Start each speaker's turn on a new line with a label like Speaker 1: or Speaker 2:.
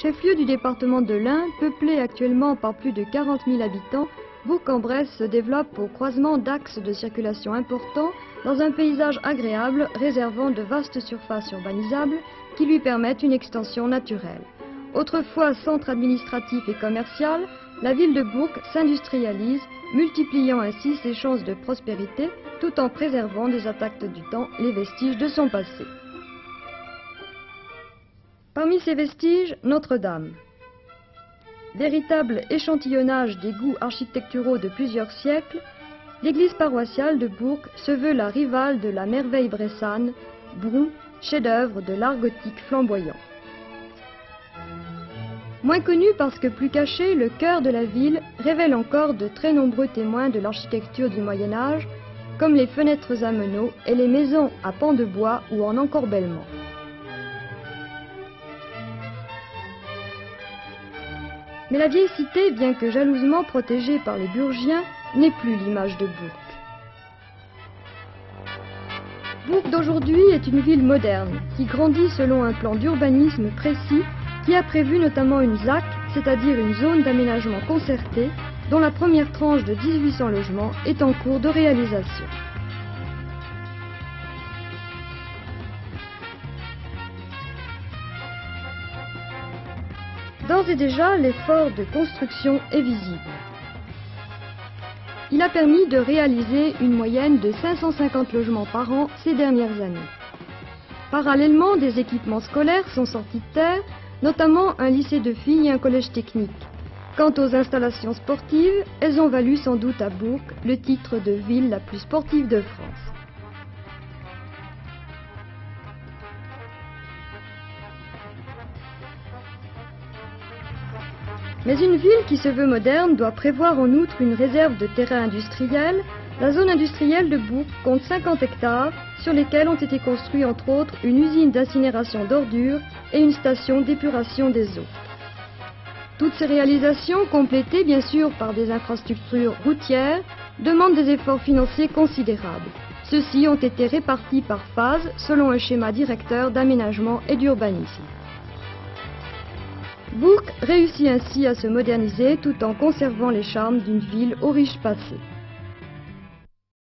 Speaker 1: Chef-lieu du département de l'Ain, peuplé actuellement par plus de 40 000 habitants, Bourg-en-Bresse se développe au croisement d'axes de circulation importants dans un paysage agréable réservant de vastes surfaces urbanisables qui lui permettent une extension naturelle. Autrefois centre administratif et commercial, la ville de Bourg s'industrialise, multipliant ainsi ses chances de prospérité tout en préservant des attaques du temps les vestiges de son passé. Parmi ces vestiges, Notre-Dame. Véritable échantillonnage des goûts architecturaux de plusieurs siècles, l'église paroissiale de Bourg se veut la rivale de la merveille bressane, Brou, chef-d'œuvre de l'art gothique flamboyant. Moins connu parce que plus caché, le cœur de la ville révèle encore de très nombreux témoins de l'architecture du Moyen-Âge, comme les fenêtres à meneaux et les maisons à pans de bois ou en encorbellement. Mais la vieille cité, bien que jalousement protégée par les Burgiens, n'est plus l'image de Bourg. Bourg d'aujourd'hui est une ville moderne, qui grandit selon un plan d'urbanisme précis, qui a prévu notamment une ZAC, c'est-à-dire une zone d'aménagement concerté, dont la première tranche de 1800 logements est en cours de réalisation. D'ores et déjà, l'effort de construction est visible. Il a permis de réaliser une moyenne de 550 logements par an ces dernières années. Parallèlement, des équipements scolaires sont sortis de terre, notamment un lycée de filles et un collège technique. Quant aux installations sportives, elles ont valu sans doute à Bourg le titre de ville la plus sportive de France. Mais une ville qui se veut moderne doit prévoir en outre une réserve de terrain industriel. La zone industrielle de Bourg compte 50 hectares sur lesquels ont été construits entre autres une usine d'incinération d'ordures et une station d'épuration des eaux. Toutes ces réalisations, complétées bien sûr par des infrastructures routières, demandent des efforts financiers considérables. Ceux-ci ont été répartis par phase selon un schéma directeur d'aménagement et d'urbanisme. Bourg réussit ainsi à se moderniser tout en conservant les charmes d'une ville au riche passé.